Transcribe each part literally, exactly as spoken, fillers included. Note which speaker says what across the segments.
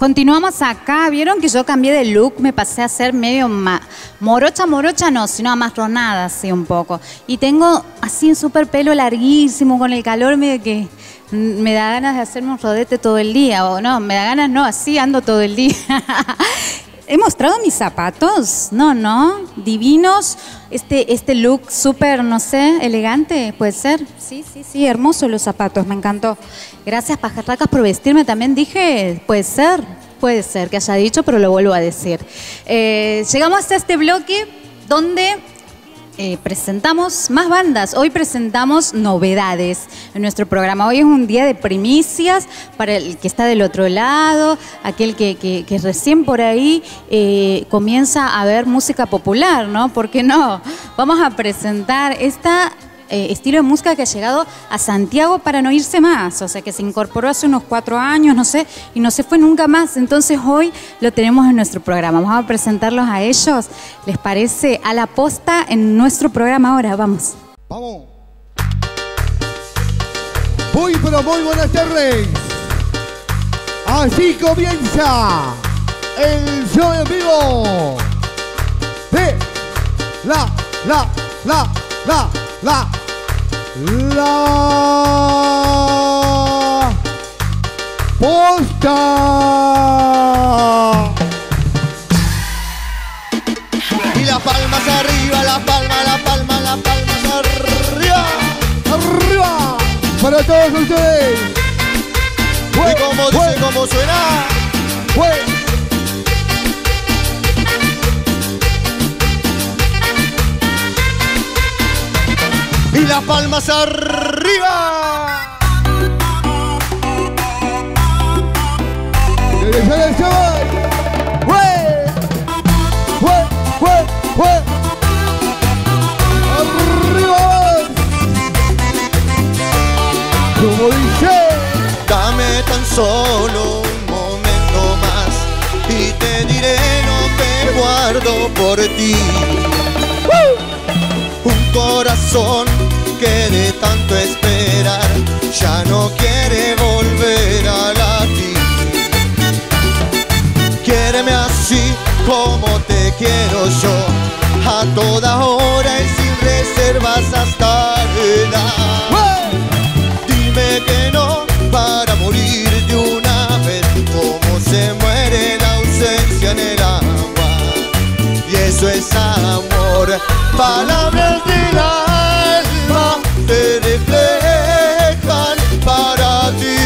Speaker 1: Continuamos acá. ¿Vieron que yo cambié de look? Me pasé a ser medio ma morocha, morocha no, sino amarronada así un poco. Y tengo así un súper pelo larguísimo, con el calor medio que me da ganas de hacerme un rodete todo el día. O no, me da ganas, no, así ando todo el día. ¿He mostrado mis zapatos? No, no, divinos. Este, este look súper, no sé, elegante, ¿puede ser? Sí, sí, sí, hermosos los zapatos, me encantó. Gracias, pajarracas, por vestirme. También dije, puede ser, puede ser que haya dicho, pero lo vuelvo a decir. Eh, llegamos a este bloque donde eh, presentamos más bandas. Hoy presentamos novedades en nuestro programa. Hoy es un día de primicias para el que está del otro lado, aquel que, que, que recién por ahí eh, comienza a ver música popular, ¿no? ¿Por qué no? Vamos a presentar esta eh, estilo de música que ha llegado a Santiago para no irse más, o sea, que se incorporó hace unos cuatro años, no sé, y no se fue nunca más. Entonces hoy lo tenemos en nuestro programa. Vamos a presentarlos a ellos. ¿Les parece? A la posta en nuestro programa ahora. Vamos.
Speaker 2: Vamos. Muy, pero muy buenas tardes. Así comienza el show en vivo de la, la, la, la, la, la posta.
Speaker 3: Y las palmas arriba, la palma, la palma, la palmas arriba.
Speaker 2: Arriba para todos ustedes.
Speaker 3: Y como dice, como suena. Y las palmas arriba.
Speaker 2: Arriba. Como dice.
Speaker 3: Dame tan solo un momento más y te diré lo que guardo por ti. ¡Uh! Un corazón que de tanto esperar ya no quiere volver a latir. Quiéreme así como te quiero yo, a toda hora y sin reservas hasta el alma. Dime que no para morir de una vez, como se muere la ausencia en el agua. Y eso es amor. Palabras del alma te reflejan para ti.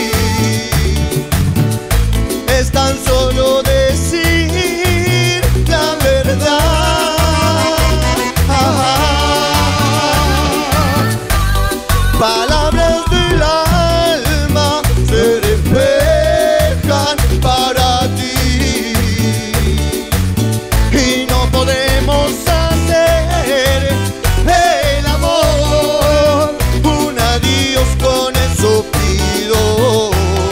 Speaker 3: Es tan solo decir la verdad. Ajá. Palabras del alma se reflejan para ti. Y no podemos hacer del amor un adiós con el soplido.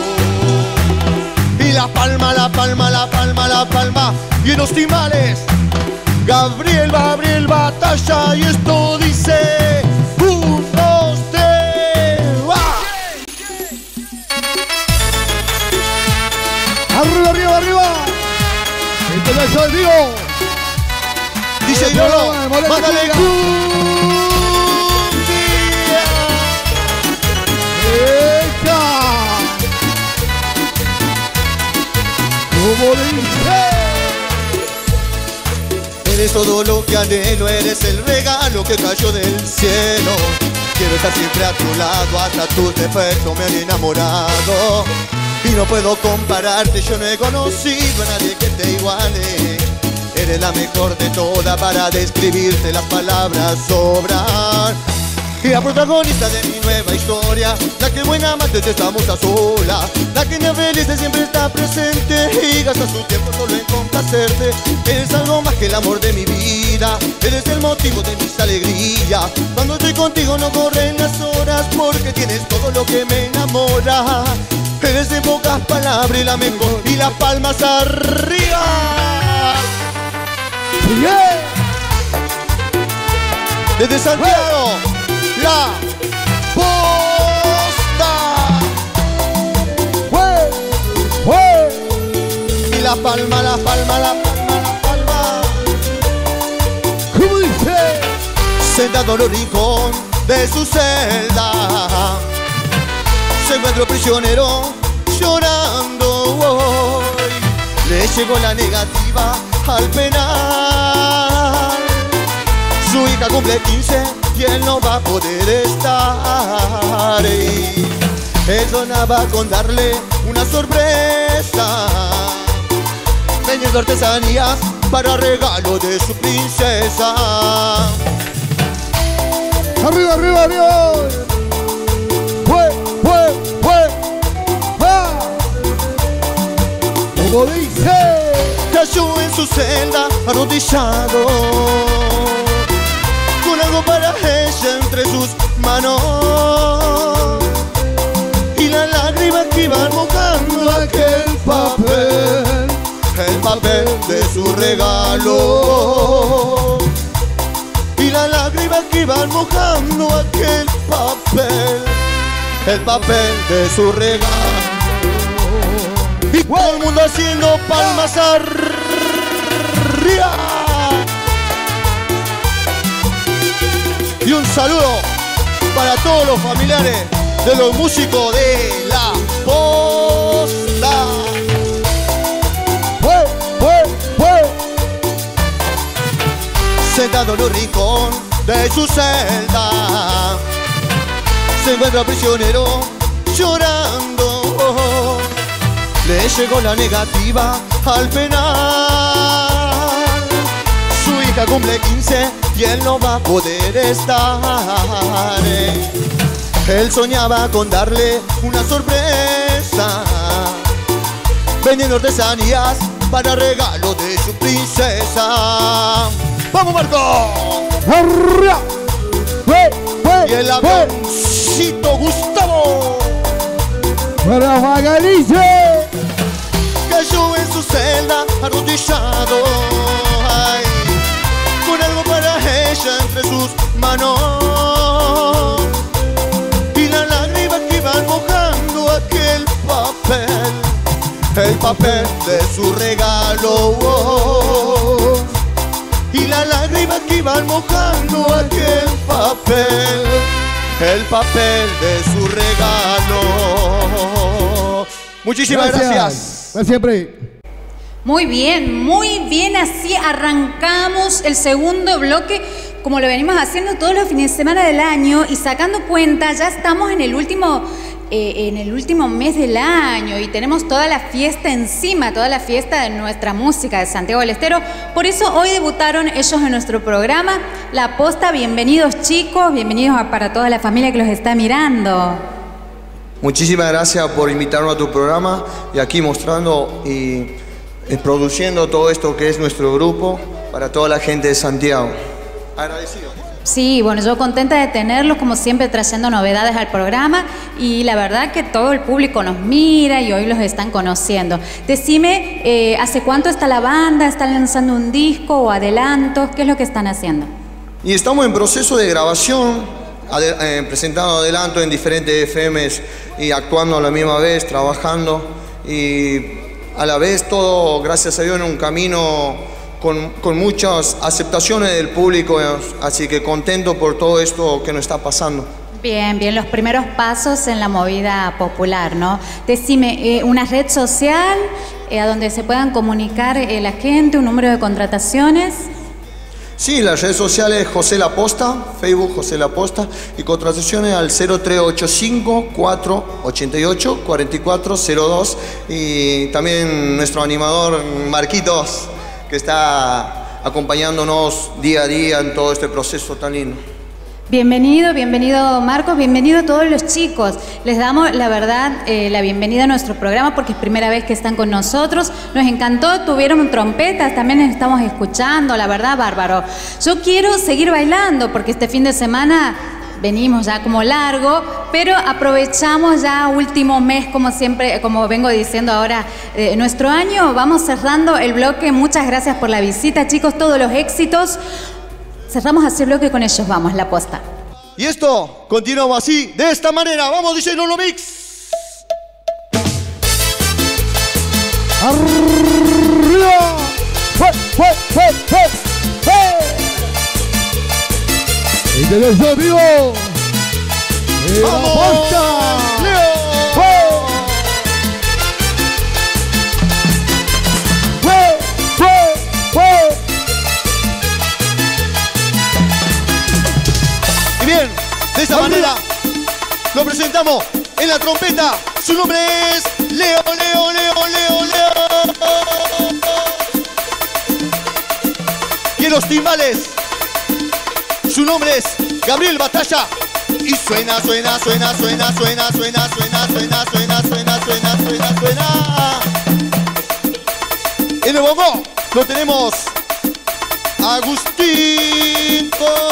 Speaker 3: Y la palma, la palma, la palma, la palma y en los timbales Gabriel, Gabriel Batalla. Y esto dice un, dos, tres, ¡va!
Speaker 2: Arriba, arriba, arriba. Esto es el show en vivo.
Speaker 3: Dice Lolo, mándale cumbia.
Speaker 2: ¡Echa! Como dice.
Speaker 3: Eres todo lo que anhelo, eres el regalo que cayó del cielo. Quiero estar siempre a tu lado, hasta tus defectos me han enamorado. Y no puedo compararte, yo no he conocido a nadie que te iguale. Eres la mejor de todas, para describirte las palabras sobran. Y la protagonista de mi nueva historia, la que buena amante estamos a sola, la que me feliz siempre está presente y gasta su tiempo solo en complacerte. Eres algo más que el amor de mi vida, eres el motivo de mis alegrías. Cuando estoy contigo no corren las horas, porque tienes todo lo que me enamora. Eres en pocas palabras y la mejor, y las palmas arriba.
Speaker 2: Yeah.
Speaker 3: Desde Santiago, la posta.
Speaker 2: ¡Wey! ¡Wey!
Speaker 3: la palma, la palma, la palma, la palma.
Speaker 2: ¿Cómo dice?
Speaker 3: Sentado en el rincón de su celda, se encuentra prisionero llorando hoy. Le llegó la negativa al penal. Su hija cumple quince y él no va a poder estar. Y él sonaba con darle una sorpresa, vendiendo artesanías para regalo de su princesa.
Speaker 2: Arriba, arriba, arriba. Fue, fue, fue. ¡Ah! Como dice.
Speaker 3: Cayó en su celda arrodillado, con algo para ella entre sus manos, y las lágrimas que iban mojando aquel papel, el papel de su regalo. Y las lágrimas que iban mojando aquel papel, el papel de su regalo. Y todo el mundo haciendo palmas arriba. Y un saludo para todos los familiares de los músicos de La Posta.
Speaker 2: Fue, fue, fue.
Speaker 3: Sentado en un rincón de su celda, se encuentra prisionero llorando. Le llegó la negativa al penal. Su hija cumple quince y él no va a poder estar. Él soñaba con darle una sorpresa, vendiendo artesanías para regalo de su princesa. ¡Vamos, Marco!
Speaker 2: Arriba. Fue, fue,
Speaker 3: Y el
Speaker 2: fue.
Speaker 3: avioncito Gustavo
Speaker 2: Para Magalice.
Speaker 3: cayó en su celda arrodillado, ay, con algo para ella entre sus manos, y las lágrimas que iban mojando aquel papel, el papel de su regalo. Y las lágrimas que iban mojando aquel papel, el papel de su regalo. Muchísimas gracias.
Speaker 2: Gracias siempre.
Speaker 1: Muy bien, muy bien, así arrancamos el segundo bloque, como lo venimos haciendo todos los fines de semana del año, y sacando cuenta, ya estamos en el último, eh, en el último mes del año y tenemos toda la fiesta encima, toda la fiesta de nuestra música de Santiago del Estero. Por eso hoy debutaron ellos en nuestro programa, La Posta. Bienvenidos, chicos, bienvenidos a, para toda la familia que los está mirando.
Speaker 3: Muchísimas gracias por invitarnos a tu programa y aquí mostrando y eh, produciendo todo esto que es nuestro grupo para toda la gente de Santiago. Agradecido.
Speaker 1: Sí, bueno, yo contenta de tenerlos, como siempre, trayendo novedades al programa, y la verdad que todo el público nos mira y hoy los están conociendo. Decime, eh, ¿hace cuánto está la banda? ¿Están lanzando un disco o adelantos? ¿Qué es lo que están haciendo?
Speaker 3: Y estamos en proceso de grabación, ade- eh, presentando adelanto en diferentes F Ms y actuando a la misma vez, trabajando, y a la vez todo, gracias a Dios, en un camino con, con muchas aceptaciones del público, así que contento por todo esto que nos está pasando.
Speaker 1: Bien, bien, los primeros pasos en la movida popular, ¿no? Decime, eh, ¿una red social eh, a donde se puedan comunicar eh, la gente, un número de contrataciones?
Speaker 3: Sí, las redes sociales José La Posta, Facebook José La Posta, y contrataciones al cero tres ocho cinco, cuatro ocho ocho, cuatro cuatro cero dos, y también nuestro animador Marquitos, que está acompañándonos día a día en todo este proceso tan lindo.
Speaker 1: Bienvenido, bienvenido Marcos, bienvenido a todos los chicos. Les damos, la verdad, eh, la bienvenida a nuestro programa porque es primera vez que están con nosotros. Nos encantó, tuvieron trompetas, también estamos escuchando, la verdad, bárbaro. Yo quiero seguir bailando porque este fin de semana venimos ya como largo, pero aprovechamos ya último mes, como siempre, como vengo diciendo ahora, eh, nuestro año. Vamos cerrando el bloque. Muchas gracias por la visita, chicos, todos los éxitos. Cerramos así el bloque con ellos, vamos, La Posta.
Speaker 3: Y esto continuamos así, de esta manera. Vamos, D J Lolo Mix.
Speaker 2: Arr ¡Arriba! ¡Fue, fue, fue, fue! ¡Fue! Y te lo vivo. ¡Y la posta! ¡Fue! ¡Fue, fue, fue!
Speaker 3: Y bien, de esa manera lo presentamos en la trompeta. Su nombre es Leo, Leo, Leo, Leo, Leo. Y en los timbales, su nombre es Gabriel Batalla. Y suena, suena, suena, suena, suena, suena, suena, suena, suena, suena, suena, suena, suena. En el bongo lo tenemos Agustín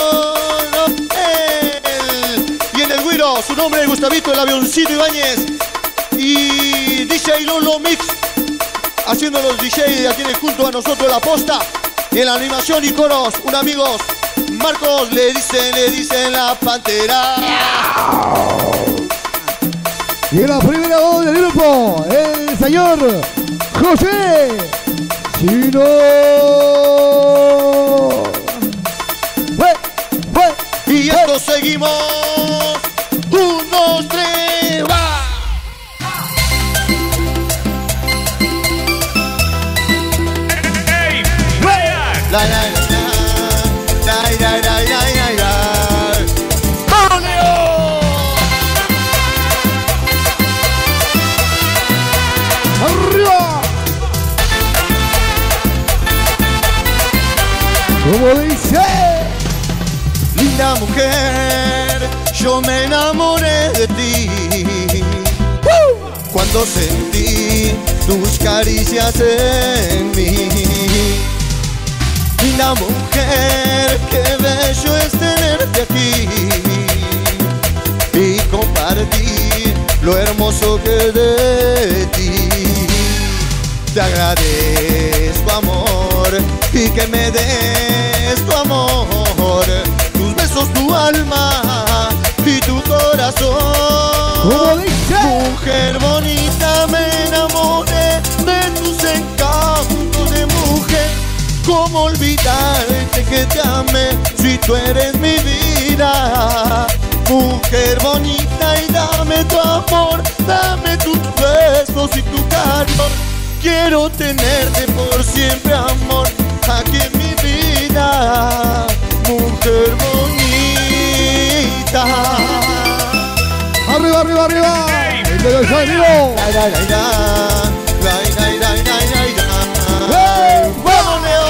Speaker 3: Coronel. Y en el güiro, su nombre es Gustavito, el avioncito Ibáñez. Y D J Lolo Mix, haciendo los D J aquí junto a nosotros la posta. Y en la animación y coros, un amigos, Marcos, le dicen, le dicen la pantera.
Speaker 2: Y en la primera voz del grupo, el señor José Chino. ¡Fue, fue!
Speaker 3: Y esto seguimos. Un, dos, tres, va. La, la, la, la, la, la, la, la, la. ¡Vamos, Leo!
Speaker 2: ¡Arriba! Como dice,
Speaker 3: Linda mujer, yo me enamoré de ti. ¡Uh! Cuando sentí tus caricias en mí. Linda mujer, qué bello es tenerte aquí y compartir lo hermoso que de ti. Te agradezco, amor, y que me des tu amor, tus besos, tu alma y tu corazón.
Speaker 2: ¿cómo dice?
Speaker 3: Mujer bonita, me enamoré de tus encantos de mujer. ¿Cómo olvidarte que te amé si tú eres mi vida? Mujer bonita, y dame tu amor, dame tus besos y tu calor. Quiero tenerte por siempre, amor, aquí en mi vida. Mujer bonita.
Speaker 2: ¡Arriba, arriba, arriba! ¡El de los amigos!
Speaker 3: La, la, la, la, la, la, la, la, la, la.
Speaker 2: ¡Eh!
Speaker 3: ¡Vamos, Leo!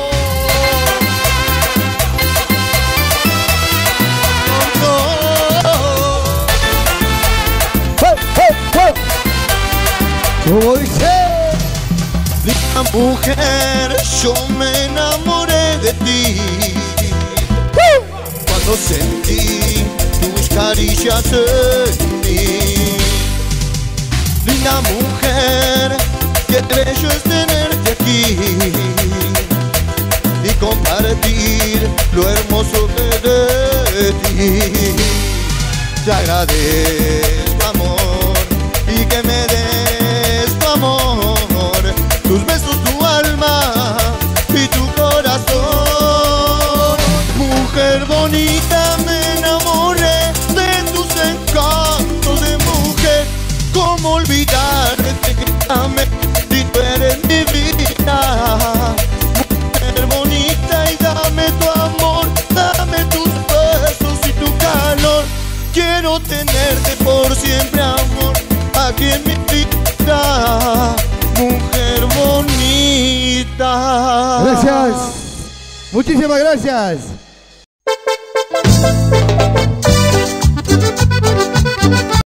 Speaker 2: ¡Fue, fue, fue! ¿Cómo dice?
Speaker 3: Linda mujer, yo me enamoré de ti. Cuando sentí tus caricias en mí. Linda mujer, qué bello es tenerte aquí y compartir lo hermoso que de ti. Te agradezco, amor, y que me des tu amor, tus besos, tu alma y tu corazón. Mujer bonita, me enamoré de tus encantos de mujer. ¿Cómo olvidarte que te amé si tú eres mi vida? Mujer bonita, y dame tu amor, dame tus besos y tu calor. Quiero tenerte por siempre, amor, aquí en mi vida. Mujer bonita.
Speaker 2: Gracias. Muchísimas gracias.